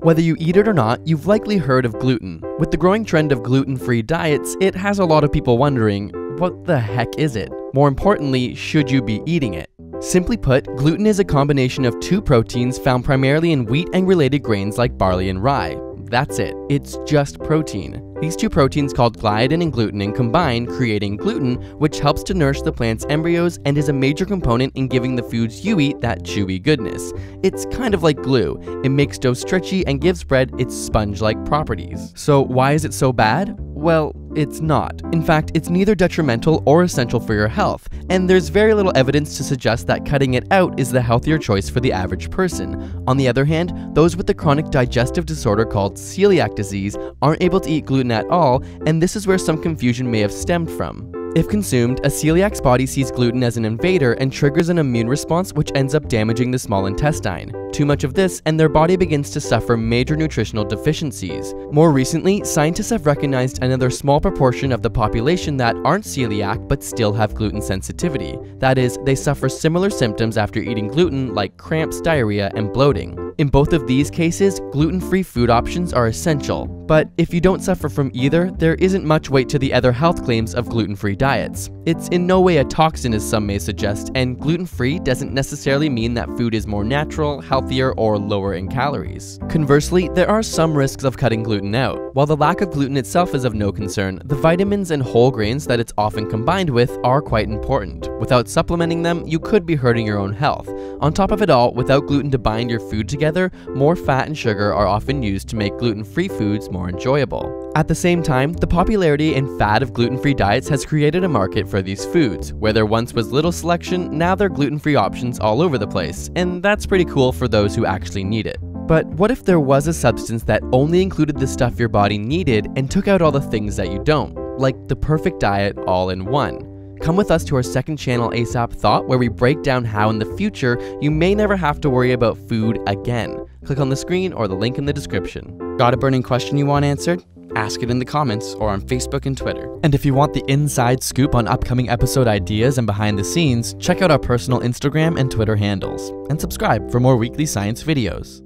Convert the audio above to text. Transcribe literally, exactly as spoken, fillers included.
Whether you eat it or not, you've likely heard of gluten. With the growing trend of gluten-free diets, it has a lot of people wondering, what the heck is it? More importantly, should you be eating it? Simply put, gluten is a combination of two proteins found primarily in wheat and related grains like barley and rye. That's it. It's just protein. These two proteins called gliadin and glutenin combine, creating gluten, which helps to nourish the plant's embryos and is a major component in giving the foods you eat that chewy goodness. It's kind of like glue. It makes dough stretchy and gives bread its sponge-like properties. So why is it so bad? Well, it's not. In fact, it's neither detrimental or essential for your health, and there's very little evidence to suggest that cutting it out is the healthier choice for the average person. On the other hand, those with the chronic digestive disorder called celiac disease aren't able to eat gluten at all, and this is where some confusion may have stemmed from. If consumed, a celiac's body sees gluten as an invader and triggers an immune response which ends up damaging the small intestine. Too much of this, and their body begins to suffer major nutritional deficiencies. More recently, scientists have recognized another small proportion of the population that aren't celiac but still have gluten sensitivity. That is, they suffer similar symptoms after eating gluten like cramps, diarrhea, and bloating. In both of these cases, gluten-free food options are essential. But if you don't suffer from either, there isn't much weight to the other health claims of gluten-free diets. It's in no way a toxin as some may suggest, and gluten-free doesn't necessarily mean that food is more natural, healthier, or lower in calories. Conversely, there are some risks of cutting gluten out. While the lack of gluten itself is of no concern, the vitamins and whole grains that it's often combined with are quite important. Without supplementing them, you could be hurting your own health. On top of it all, without gluten to bind your food together, more fat and sugar are often used to make gluten-free foods more enjoyable. At the same time, the popularity and fad of gluten-free diets has created a market for these foods. Where there once was little selection, now there are gluten-free options all over the place, and that's pretty cool for those who actually need it. But what if there was a substance that only included the stuff your body needed and took out all the things that you don't? Like the perfect diet all in one. Come with us to our second channel, ASAP Thought, where we break down how in the future you may never have to worry about food again. Click on the screen or the link in the description. Got a burning question you want answered? Ask it in the comments or on Facebook and Twitter. And if you want the inside scoop on upcoming episode ideas and behind the scenes, check out our personal Instagram and Twitter handles. And subscribe for more weekly science videos.